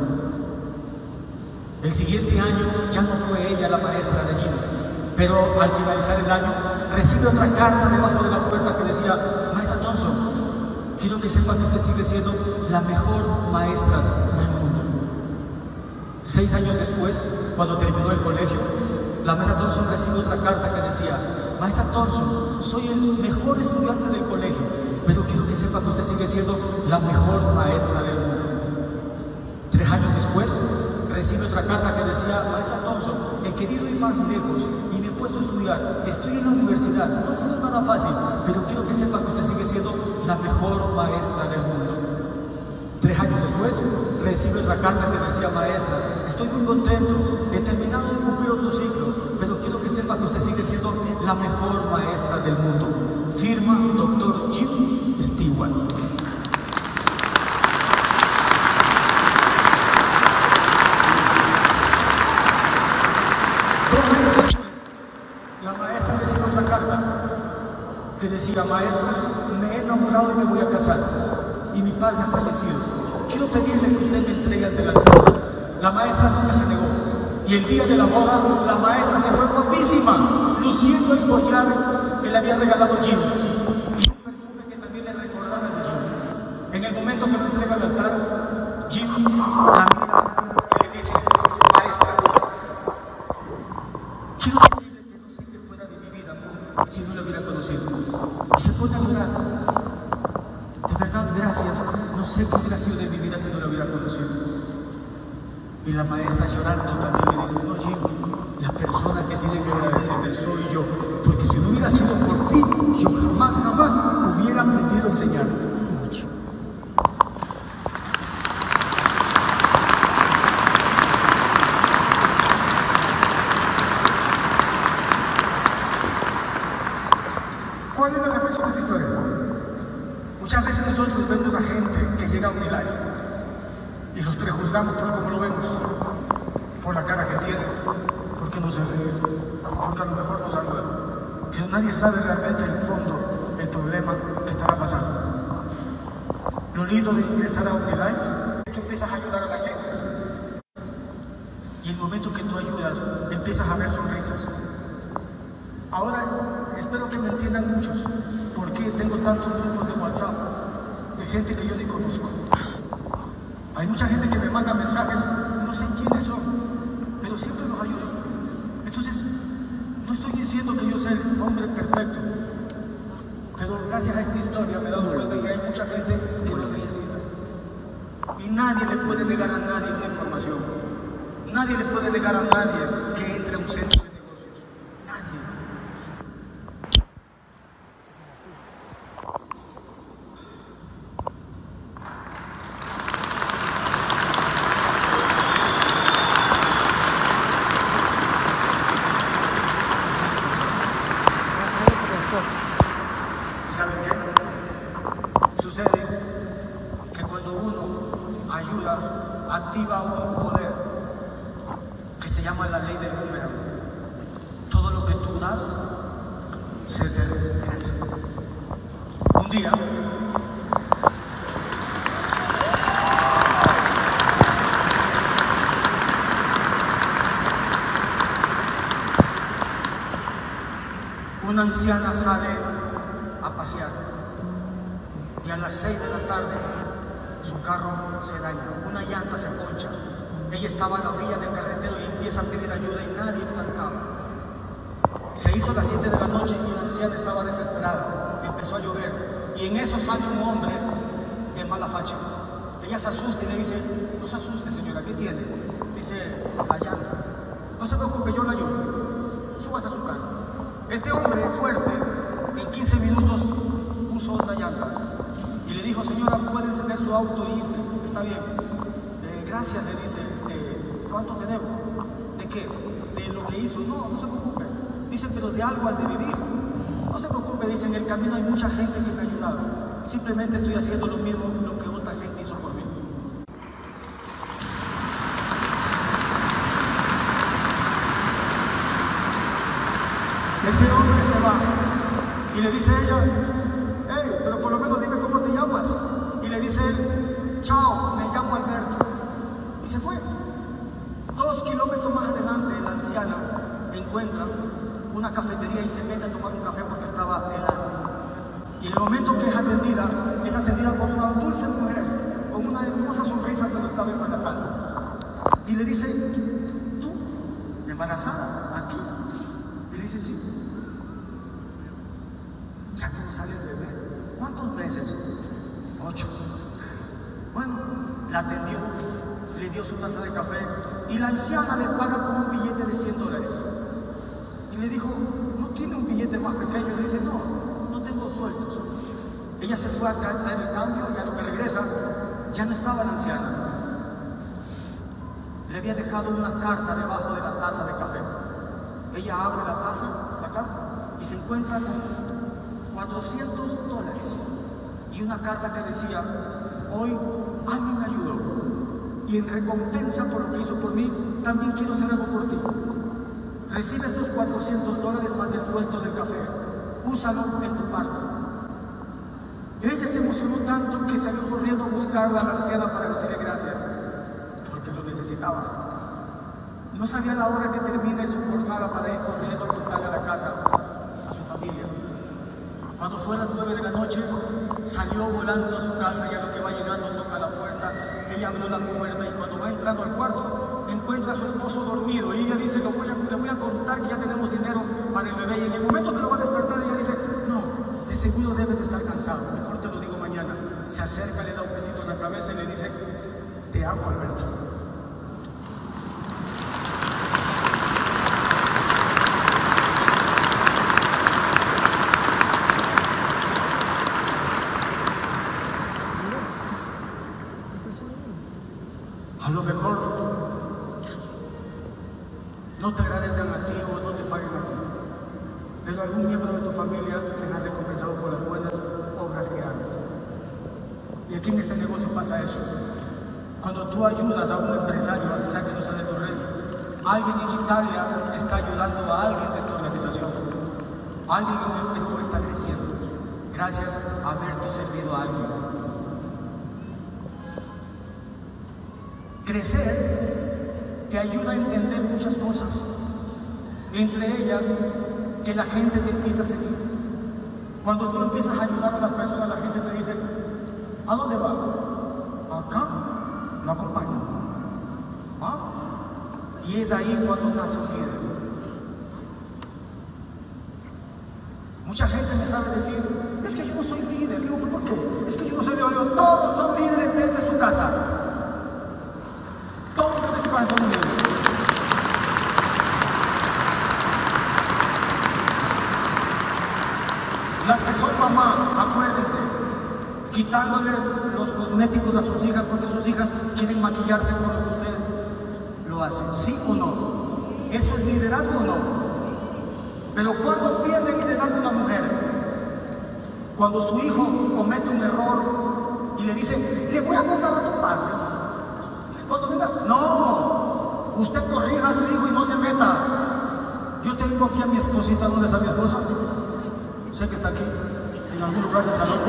S1: El siguiente año ya no fue ella la maestra de Jim, pero al finalizar el año recibe otra carta debajo de la puerta que decía: maestra Thompson, quiero que sepan que usted sigue siendo la mejor maestra del mundo. 6 años después, cuando terminó el colegio, la maestra Thompson recibe otra carta que decía: maestra Thompson, soy el mejor estudiante del colegio, pero quiero que sepa que usted sigue siendo la mejor maestra del mundo. 3 años después, recibe otra carta que decía: maestra Thompson, he querido ir más lejos y me he puesto a estudiar, estoy en la universidad, no ha sido nada fácil, pero quiero que sepa que usted sigue siendo la mejor maestra del mundo. 3 años después, recibe otra carta que decía: maestra, estoy muy contento, he terminado de cumplir otro ciclo, pero quiero que sepa que usted sigue siendo la mejor maestra del mundo. Firma Dr. Jim Stewart. La maestra recibe otra carta que decía: maestra, me he enamorado y me voy a casar, y mi padre ha fallecido. Quiero pedirle que usted me entregue ante la altar. La maestra nunca se negó, y el día de la boda, la maestra se fue guapísima, luciendo el collar que le había regalado Jim y un perfume que también le recordaba de Jim. En el momento que me entrega al altar, Jim la mira y le dice: maestra, quiero decirle que no sé qué fuera de mi vida si no la hubiera conocido. Y se pone a llorar. De verdad, gracias. No sé qué hubiera sido de mi vida si no la hubiera conocido. Y la maestra, llorando, también le dice: no, Jim, la persona que tiene que agradecerte soy yo, porque si no hubiera sido por ti, yo jamás hubiera aprendido a enseñar. ¿Cuál es la reflexión de esta historia? Muchas veces nosotros vemos a gente que llega a Unilife y los prejuzgamos por cómo lo vemos, por la cara que tiene, porque no se ríe, porque a lo mejor nos saluda. Pero nadie sabe realmente el fondo del problema que estará pasando. Lo lindo de ingresar a Unilife es que empiezas a ayudar a la gente. Y el momento que tú ayudas, empiezas a ver sonrisas. Ahora, espero que me entiendan muchos, porque tengo tantos grupos de WhatsApp de gente que yo ni conozco. Hay mucha gente que me manda mensajes, no sé quiénes son, pero siempre los ayudo. Entonces, no estoy diciendo que yo sea el hombre perfecto, pero gracias a esta historia me he dado cuenta que hay mucha gente que lo necesita. Y nadie le puede negar a nadie una información. Nadie le puede negar a nadie que entre a un centro de negocios. Nadie. ¿Y saben qué? Sucede que cuando uno ayuda, activa un poder que se llama la ley del boomerang. Todo lo que tú das se te regresa. Un día, una anciana sale a pasear y a las 6 de la tarde su carro se daña, una llanta se poncha. Ella estaba a la orilla del carretero y empieza a pedir ayuda y nadie plantaba. Se hizo las 7 de la noche y la anciana estaba desesperada. Empezó a llover y en eso sale un hombre de mala facha. Ella se asusta y le dice: no se asuste, señora, ¿qué tiene? Dice: la llanta. No se preocupe, yo la ayudo. Súbase a su carro. Este hombre fuerte, en 15 minutos puso otra llanta y le dijo: señora, puede encender su auto y irse, está bien. Gracias, le dice, ¿cuánto te debo? ¿De qué? ¿De lo que hizo? No, no se preocupe. Dice: pero de algo has de vivir. No se preocupe, dice, en el camino hay mucha gente que me ha ayudado. Simplemente estoy haciendo lo mismo lo que otra gente hizo por mí. Este hombre se va y le dice a ella: hey, pero por lo menos dime cómo te llamas. Y le dice él: chao, me llamo Alberto. Y se fue. 2 kilómetros más adelante, la anciana encuentra una cafetería y se mete a tomar un café porque estaba helado. Y en el momento que es atendida por una dulce mujer con una hermosa sonrisa, pero estaba embarazada. Y le dice: ¿tú? ¿Embarazada? ¿Aquí? Y le dice: sí. Ya no sale el bebé. ¿Cuántos meses? 8. Bueno, la atendió, le dio su taza de café y la anciana le paga con un billete de $100. Y le dijo: ¿no tiene un billete más pequeño? Y le dice: no, no tengo sueltos. Ella se fue a traer el cambio y a lo que regresa ya no estaba la anciana. Le había dejado una carta debajo de la taza de café. Ella abre la taza, la carta, y se encuentra con $400 y una carta que decía: hoy alguien me ayudó y en recompensa por lo que hizo por mí, también quiero hacer algo por ti. Recibe estos $400 más el vuelto del café. Úsalo en tu parte. Ella se emocionó tanto que salió corriendo a buscarla a la anciana para decirle gracias, porque lo necesitaba. No sabía la hora que termine su jornada para ir corriendo a contarle a la casa, a su familia. Cuando fue a las 9 de la noche, salió volando a su casa y a lo que va llegando toca la puerta. Ella abrió la puerta y cuando va entrando al cuarto, encuentra a su esposo dormido y ella dice, le voy a contar que ya tenemos dinero para el bebé. Y en el momento que lo va a despertar, ella dice, no, de seguro debes de estar cansado, mejor te lo digo mañana. Se acerca, le da un besito en la cabeza y le dice, te amo, Alberto. A lo mejor no te agradezcan a ti o no te paguen a ti, pero algún miembro de tu familia será recompensado por las buenas obras que hagas. Y aquí en este negocio pasa eso. Cuando tú ayudas a un empresario a cesar que no sale de tu red, alguien en Italia está ayudando a alguien de tu organización. Alguien en el Perú está creciendo gracias a haberte servido a alguien. Crecer te ayuda a entender muchas cosas, entre ellas que la gente te empieza a seguir. Cuando tú empiezas a ayudar a las personas, la gente te dice, ¿a dónde va? Acá, lo acompaño. ¿Ah? Y es ahí cuando nace un líder. Mucha gente me sabe decir, es que yo no soy líder. Digo, ¿por qué? Es que yo no soy líder. Todos son líderes desde su casa. Las que son mamá, acuérdense, quitándoles los cosméticos a sus hijas porque sus hijas quieren maquillarse como usted lo hace, ¿sí o no? ¿Eso es liderazgo o no? Pero ¿cuándo pierde el liderazgo una mujer? Cuando su hijo comete un error y le dice, le voy a contar a tu padre. Cuando venga, no, usted corrija a su hijo y no se meta. Yo tengo aquí a mi esposita. ¿Dónde está mi esposa? Sé que está aquí, en algún lugar del salón.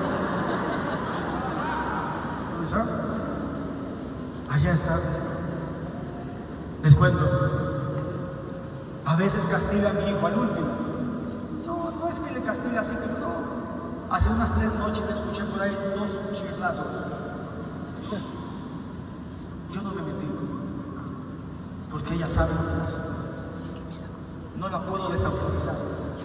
S1: ¿Dónde está? Allá está. Les cuento. A veces castiga a mi hijo al último. No es que le castiga así que no. Hace unas 3 noches escuché por ahí 2 chiflazos. Yo no me metí, porque ella sabe lo que hace. No la puedo desautorizar.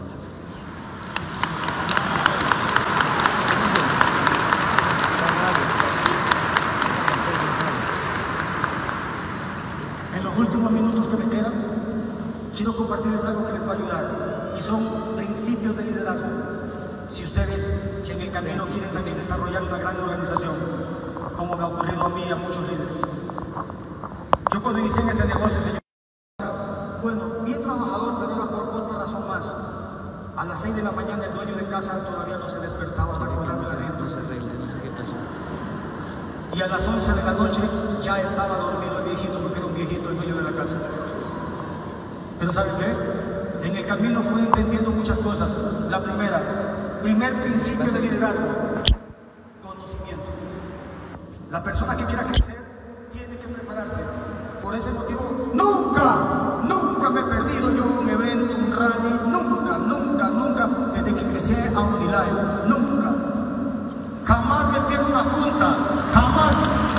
S1: En los últimos minutos que me quedan, quiero compartirles algo que les va a ayudar, y son principios de liderazgo. Si ustedes en el camino quieren también desarrollar una gran organización, como me ha ocurrido a mí y a muchos líderes. Yo cuando inicié en este negocio, señor, bueno, bien trabajador, pero era por otra razón más. A las 6 de la mañana el dueño de casa todavía no se despertaba para cobrarme la renta.
S2: No se arregla, no sé qué pasó.
S1: Y a las 11 de la noche ya estaba dormido el viejito, porque era un viejito el dueño de la casa. Pero ¿saben qué? En el camino fui entendiendo muchas cosas. La primer principio de liderazgo, conocimiento. La persona que quiera crecer tiene que prepararse. Por ese motivo, nunca me he perdido yo un evento, un rally, nunca, desde que empecé a Unilife, nunca. Jamás me pierdo una junta, jamás.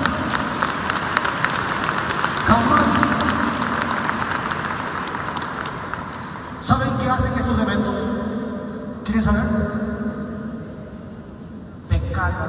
S1: ¿Saben qué hacen estos eventos? ¿Quieren saber? Te carga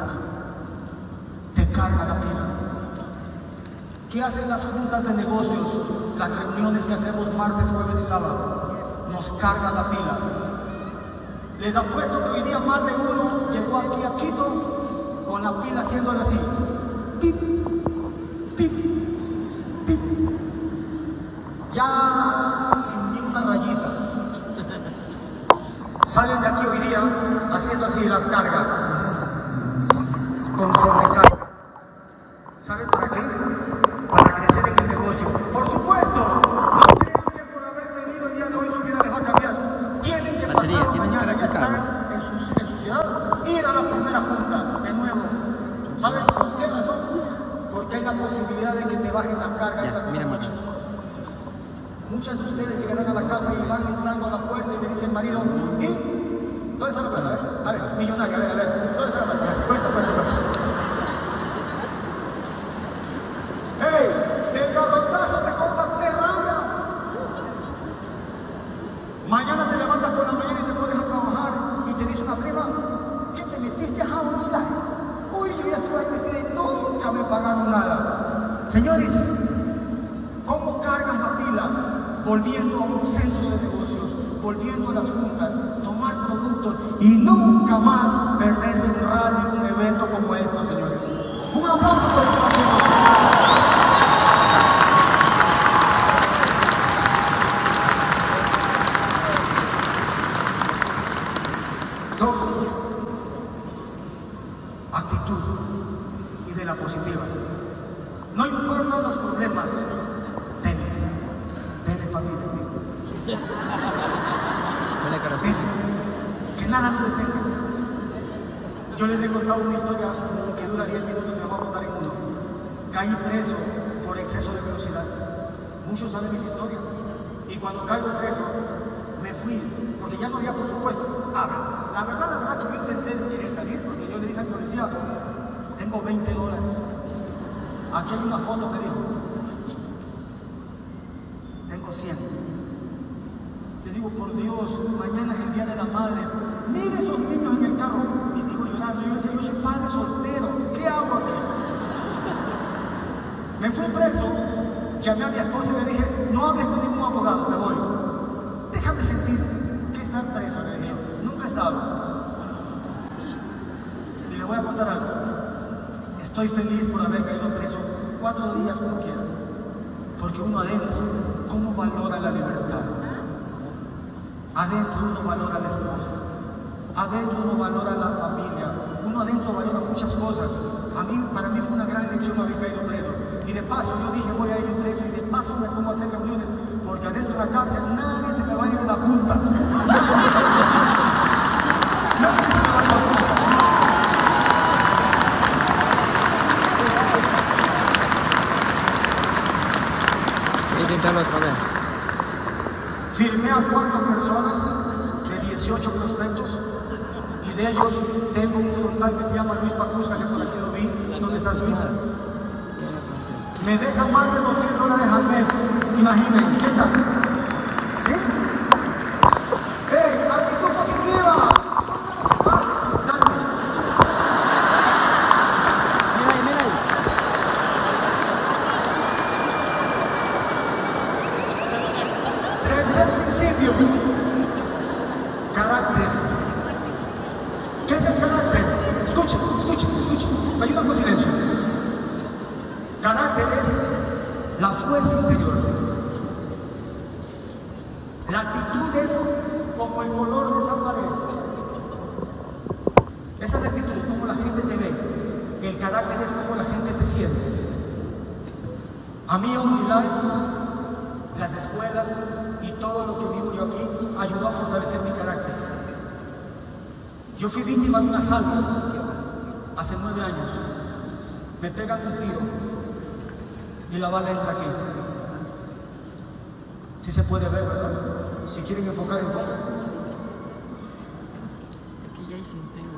S1: la pila. ¿Qué hacen las juntas de negocios? Las reuniones que hacemos martes, jueves y sábado. Nos carga la pila. Les apuesto que hoy día más de uno llegó aquí a Quito con la pila haciéndole así. Pip, pip, pip. Ya sin ni una rayita. Salen de aquí hoy día haciendo así la carga. Con sobrecarga. ¿Saben para qué? Para crecer en el negocio. Por supuesto, no crean que por haber venido el día de hoy su vida les va a cambiar. Tienen que pasar mañana y estar en su ciudad, ir a la primera junta de nuevo. ¿Saben por qué razón? Porque hay la posibilidad de que te bajen la carga esta noche. Muchas de ustedes llegarán a la casa y van entrando a la puerta y me dicen, marido, ¿y? ¿Dónde está la plata? Señores, ¿cómo cargan la pila? Volviendo a un centro de negocios, volviendo a las juntas, tomar productos y nunca más perderse un rally, un evento como esto, señores. Un aplauso por el trabajo. Dos, actitud y de la positiva. No importan los problemas, denle familia. Que nada nos detenga. Yo les he contado una historia que dura 10 minutos y la voy a contar en uno. Caí preso por exceso de velocidad. Muchos saben esa historia. Y cuando caigo preso, me fui, porque ya no había presupuesto. La verdad que yo intenté querer salir, porque yo le dije al policía, tengo $20. Aquí hay una foto, me dijo. Tengo 100. Le digo, por Dios, mañana es el día de la madre. Mire esos niños en el carro, mis hijos llorando. Yo le decía, yo soy padre soltero, ¿qué hago aquí? Me fui preso, llamé a mi esposa y le dije, no hables con ningún abogado, me voy. Déjame sentir que estar preso, le dije. Nunca he estado. Y le voy a contar algo. Estoy feliz por haber caído preso 4 días como quiera. Porque uno adentro, ¿cómo valora la libertad? Adentro uno valora al esposo, adentro uno valora la familia, uno adentro valora muchas cosas. Para mí fue una gran lección haber caído preso. Y de paso yo dije, voy a ir preso, y de paso me pongo a hacer reuniones, porque adentro de la cárcel nadie se me va a ir de la junta. Nadie se me va a ir de la junta. Firmé a 4 personas de 18 prospectos y de ellos tengo un frontal que se llama Luis Pacusca, que por aquí lo vi. ¿Dónde está Luis? Me deja más de $2,000 al mes. Imaginen, ¿qué tal? ¿Sí? ¡Hey! ¡Actitud positiva! Dale. Mira ahí. Tercer principio, carácter. ¿Qué es el carácter? Escuchen. Me ayudan con silencio. Carácter es la fuerza interior. La actitud es como el color de esa pared. Esa es la actitud, como la gente te ve. El carácter es como la gente te siente. A mí, OmniLife, las escuelas y todo lo que vivo yo aquí ayudó a fortalecer mi carácter. Yo fui víctima de un asalto hace 9 años. Me pegan un tiro y la bala entra aquí. Sí se puede ver, ¿verdad? Si quieren enfocar, enfocan.
S2: Aquí ya hay centeno.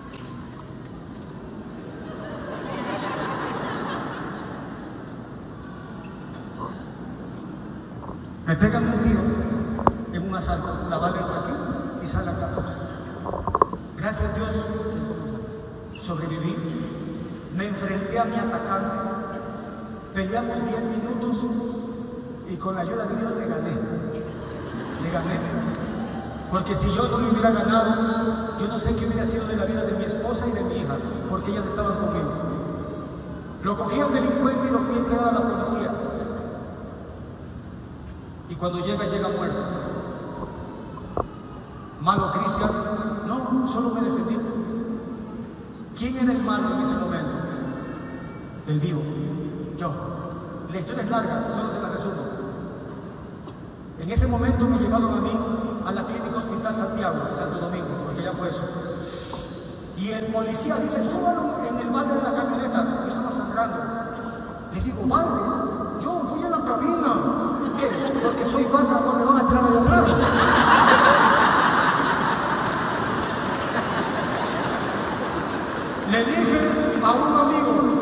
S1: Me pegan un tiro en un asalto, la bala entra aquí y sale acá. Gracias a Dios sobreviví. Me enfrenté a mi atacante, peleamos 10 minutos y con la ayuda de Dios le gané. Porque si yo no le hubiera ganado, yo no sé qué hubiera sido de la vida de mi esposa y de mi hija, porque ellas estaban conmigo. Lo cogí al delincuente y lo fui a entregar a la policía. Y cuando llega muerto. ¿Malo Cristian? No, solo me defendí. ¿Quién era el malo en ese momento? El vivo, yo. La historia es larga, solo se la resumo. En ese momento me llevaron a mí a la clínica Hospital Santiago, de Santo Domingo, porque ya fue eso. Y el policía dice, súbalo en el balde de la camioneta. Yo estaba sangrando. Les digo, balde, yo voy a la cabina. ¿Qué? Porque soy vaca, no me van a tirar de atrás. Le dije a un amigo,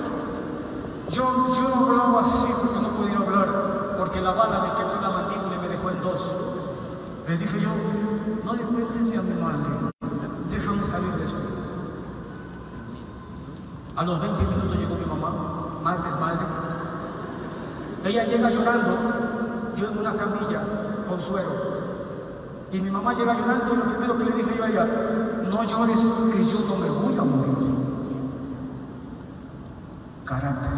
S1: yo no hablaba así porque no podía hablar, porque la bala me quebró la mandíbula y me dejó en 2. Le dije yo, no dependes de a mi madre, déjame salir de esto. A los 20 minutos llegó mi mamá, madre es madre, Ella llega llorando, yo en una camilla con sueros. Y mi mamá llega llorando y lo primero que le dije yo a ella, no llores que yo no me voy a morir. Carácter.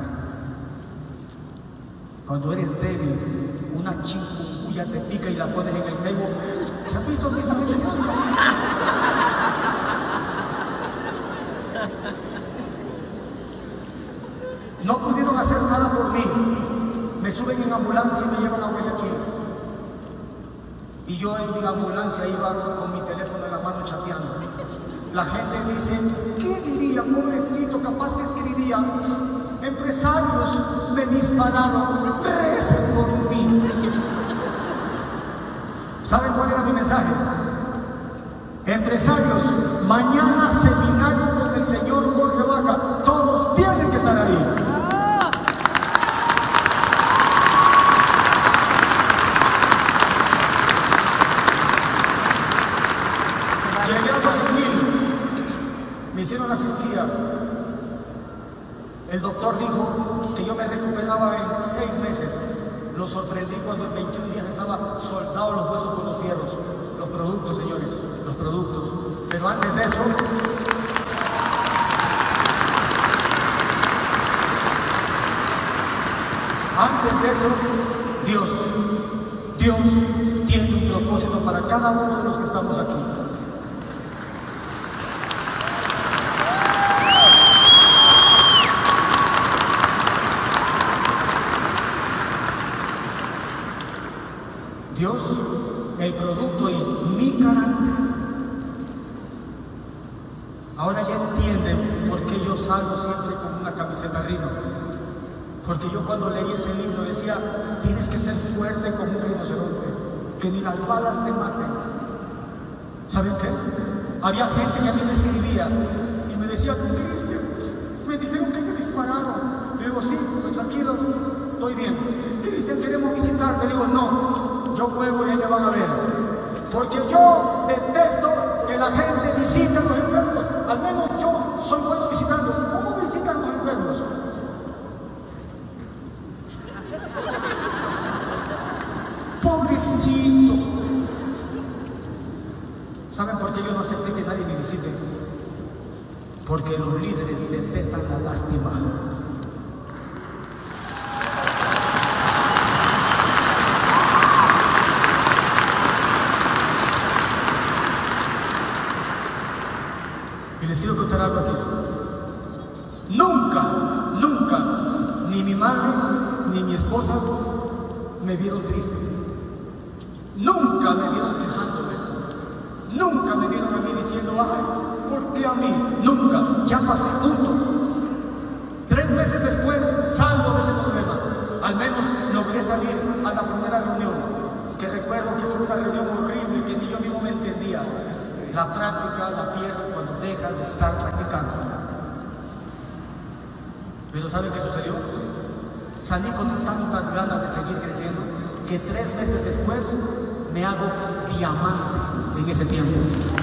S1: Cuando eres débil, una chikungunya te pica y la pones en el Facebook. ¿Se han visto mis gente? No pudieron hacer nada por mí. Me suben en ambulancia y me llevan a Guayaquil. Y yo en la ambulancia iba con mi teléfono en la mano chateando. La gente dice, ¿qué diría, pobrecito? Capaz que escribía, empresarios me dispararon, recen por mí. ¿Saben cuál era mi mensaje? Empresarios, mañana seminario con el señor Jorge Vaca. Todos tienen que estar ahí. Llegué a Guayaquil, me hicieron la cirugía. El doctor dijo que yo me recuperaba en 6 meses. Lo sorprendí cuando en 21 días estaba soldado los huesos con los fierros. Los productos, señores, los productos. Pero antes de eso, Dios tiene un propósito para cada uno de los que estamos aquí. Dios, el producto y mi carácter. Ahora ya entienden por qué yo salgo siempre con una camiseta arriba. Porque yo cuando leí ese libro decía, tienes que ser fuerte como un rinoceronte, que ni las balas te maten. ¿Saben qué? Había gente que a mí me escribía y me decía, Cristian, me dijeron que me dispararon. Le digo, sí, pues tranquilo, estoy bien. Cristian, queremos visitarte. Le digo, no, yo juego y ahí me van a ver. Porque yo detesto que la gente visite a los enfermos. Al menos yo soy bueno visitando. ¿Cómo visitan los enfermos? Pobrecito. ¿Saben por qué yo no acepté que nadie me visite? Porque los líderes detestan la lástima. Y les quiero contar algo aquí. Nunca, ni mi madre, ni mi esposa me vieron triste. Nunca me vieron quejándome. Nunca me vieron a mí diciendo, ay, ¿por qué a mí? Nunca. Ya pasó el punto. 3 meses después salgo de ese problema. Al menos logré salir a la primera reunión, que recuerdo que fue una reunión horrible y que ni yo mismo me entendía. La práctica la pierdes cuando dejas de estar practicando. Pero ¿saben qué sucedió? Salí con tantas ganas de seguir creciendo que 3 meses después me hago diamante en ese tiempo.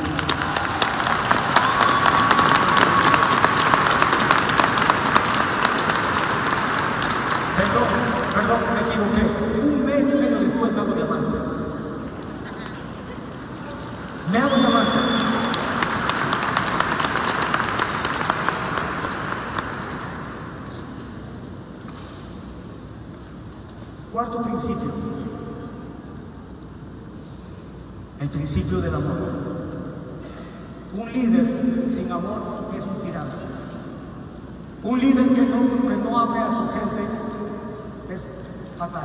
S1: Perdón, me equivoqué. 1 mes y medio después me hago diamante. Me hago diamante. Cuarto principio. El principio del amor. Un líder sin amor es un tirano. Un líder que no ame a su gente es fatal.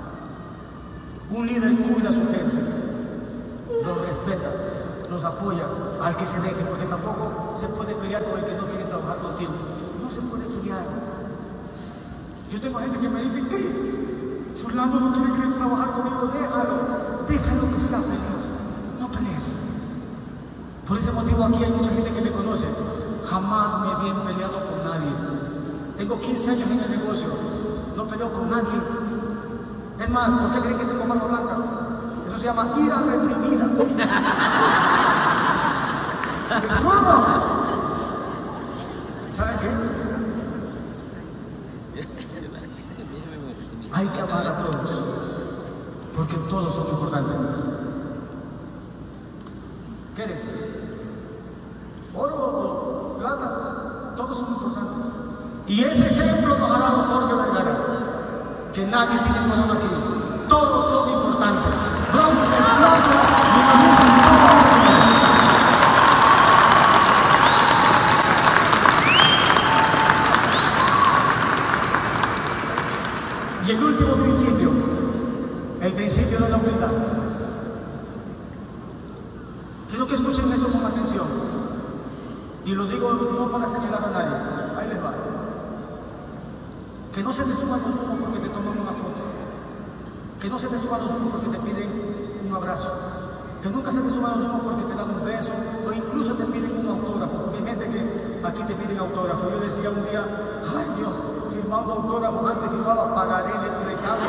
S1: Un líder cuida a su gente, los respeta, los apoya al que se deje, porque tampoco se puede pelear con el que no quiere trabajar contigo. No se puede pelear. Yo tengo gente que me dice, ¿qué es? Fulano no quiere trabajar conmigo, déjalo que sea feliz. No pelees. Por ese motivo aquí hay mucha gente que me conoce. Jamás me habían peleado con nadie. Tengo 15 años en el negocio. No peleo con nadie. Es más, ¿por qué creen que tengo mano blanca? Eso se llama ira reprimida. ¿Cómo? ¿Saben qué? Hay que amar a todos, porque todos son importantes. ¿Qué eres? Oro o plata, todos son importantes. Y ese ejemplo nos ha dado Jorge Vergara, que nadie tiene color aquí. Todos son importantes. Blancos, esclavos, y el último principio, el principio de la humildad. Quiero que escuchen esto con atención. Y lo digo no para señalar a nadie. Ahí les va. Que no se te suban los humos porque te toman una foto. Que no se te suban los humos porque te piden un abrazo. Que nunca se te suban los humos porque te dan un beso o incluso te piden un autógrafo. Porque hay gente que aquí te piden autógrafo. Yo decía un día, ay Dios, firmando autógrafo, antes firmaba pagaré de cargo.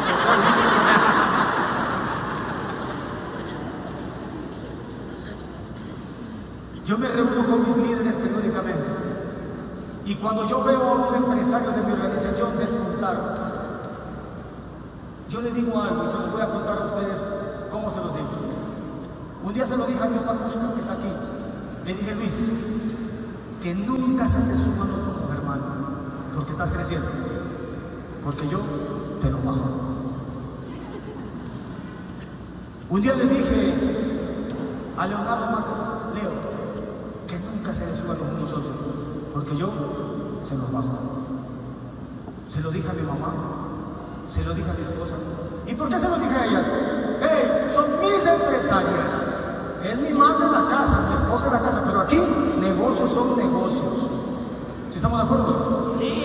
S1: Yo me reúno con mis líderes periódicamente y cuando yo veo a un empresario de mi organización despuntar, yo le digo algo y se los voy a contar a ustedes cómo se los digo. Un día se lo dije a Luis Papushka, que está aquí. Le dije, Luis, que nunca se te suban los humos, hermano, porque estás creciendo, porque yo te lo bajo. Un día le dije a Leonardo Matos, Leo, que nunca se le suban los humos socios, porque yo se los bajo. Se lo dije a mi mamá, se lo dije a mi esposa. ¿Y por qué se lo dije a ellas? ¡Hey! Son mis empresarias. Es mi madre en la casa, mi esposa en la casa, pero aquí negocios son negocios. ¿Sí estamos de acuerdo? Sí.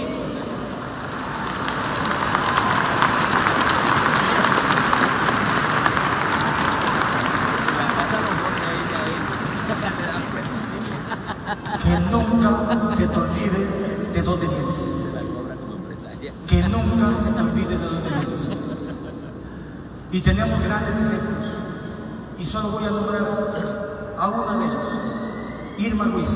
S1: Que nunca se te olvide de dónde vienes. Que nunca se te olvide de dónde vienes. Y tenemos grandes ejemplos. Y solo voy a nombrar a una de ellas. Irma Ruiz.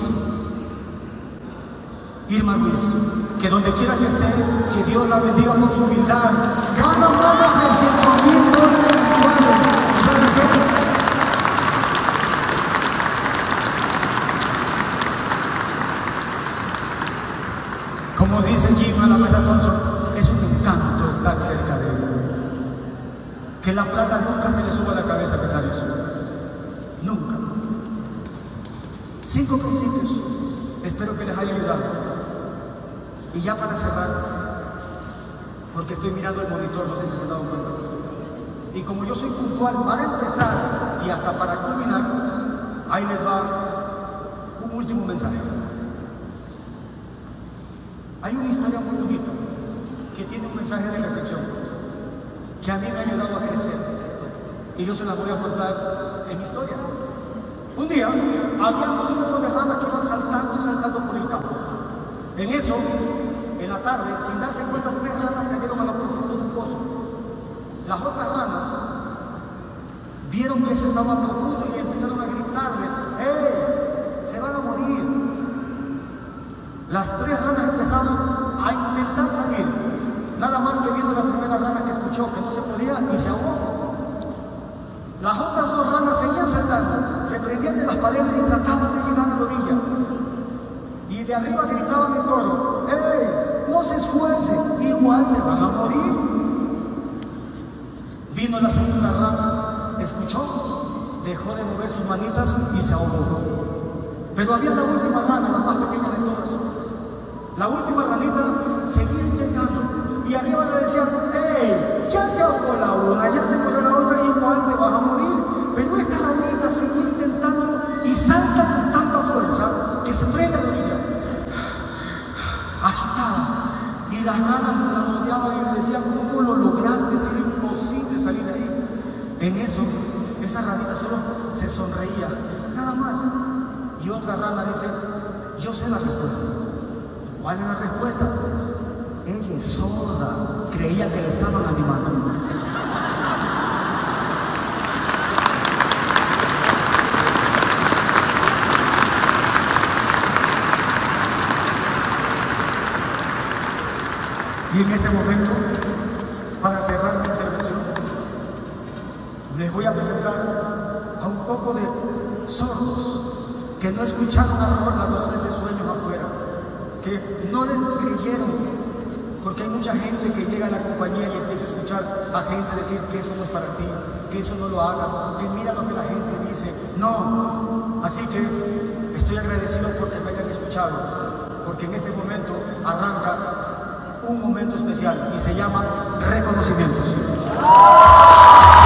S1: Irma Ruiz, que donde quiera que esté, que Dios la bendiga por su humildad. Gana más de 300,000 dólares mensuales. ¿Saben qué? Como dice Jim a la Meta Thompson, es un encanto estar cerca de él. Que la plata nunca se le suba a la cabeza a pesar de eso. Nunca. 5 principios. Espero que les haya ayudado. Y ya para cerrar, porque estoy mirando el monitor, no sé si se han dado cuenta. Y como yo soy puntual para empezar y hasta para culminar, ahí les va un último mensaje. Hay una historia muy bonita que tiene un mensaje de reflexión que a mí me ha ayudado a crecer y yo se las voy a contar en mi historia. Un día había un grupo de ranas que iban saltando por el campo. En eso, en la tarde, sin darse cuenta, 3 ranas cayeron a lo profundo de un pozo. Las otras ranas vieron que eso estaba profundo y empezaron a gritarles: ¡eh! ¡Se van a morir! Las 3 ranas empezaron a intentar salir, nada más que viendo la primera rana que escuchó que no se podía y se ahogó. Las otras 2 ranas seguían saltando, se prendían de las paredes y trataban de llegar a la orilla. Y de arriba gritaban en coro: ¡hey! ¡No se esfuercen! Igual se van a morir. Vino la segunda rana, escuchó, dejó de mover sus manitas y se ahogó. Pero había la última rana, la más pequeña de todas. La última ranita seguía intentando y arriba le decían: ¡hey! Ya se ahogó la una, ya se murió la otra, igual te vas a morir. Pero esta ranita seguía intentando y salta con tanta fuerza que se prende a la orilla, agitada. Y las ranas la rodeaban y le decían: ¿cómo lo lograste? Si era imposible salir de ahí. En eso, esa ranita solo se sonreía, nada más. Y otra rana dice: yo sé la respuesta. ¿Cuál es la respuesta? Ella es sorda. Creía que le estaban animando. Y en este momento para cerrar mi intervención, les voy a presentar a un poco de sordos que no escucharon ladrones de sueños afuera, que no les creyeron, porque hay mucha gente que llega a la compañía y empieza a escuchar a gente decir que eso no es para ti, que eso no lo hagas, que mira lo que la gente dice. No, así que estoy agradecido porque me hayan escuchado, porque en este momento arranca un momento especial y se llama reconocimientos.